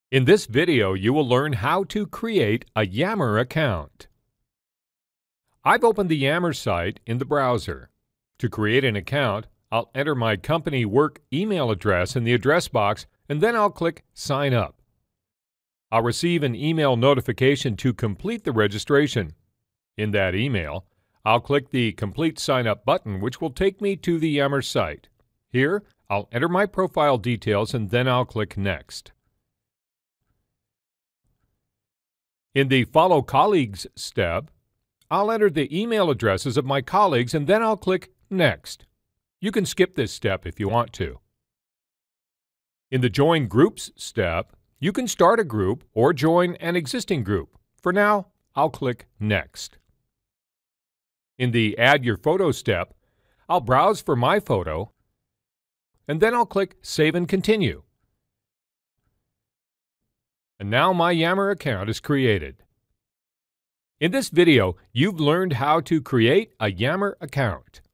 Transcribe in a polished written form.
In this video, you will learn how to create a Yammer account. I've opened the Yammer site in the browser. To create an account, I'll enter my company work email address in the address box, and then I'll click Sign Up. I'll receive an email notification to complete the registration. In that email, I'll click the Complete Sign Up button, which will take me to the Yammer site. Here, I'll enter my profile details and then I'll click Next. In the Follow Colleagues step, I'll enter the email addresses of my colleagues and then I'll click Next. You can skip this step if you want to. In the Join Groups step, you can start a group or join an existing group. For now, I'll click Next. In the Add Your Photo step, I'll browse for my photo and then I'll click Save and Continue. And now my Yammer account is created. In this video, you've learned how to create a Yammer account.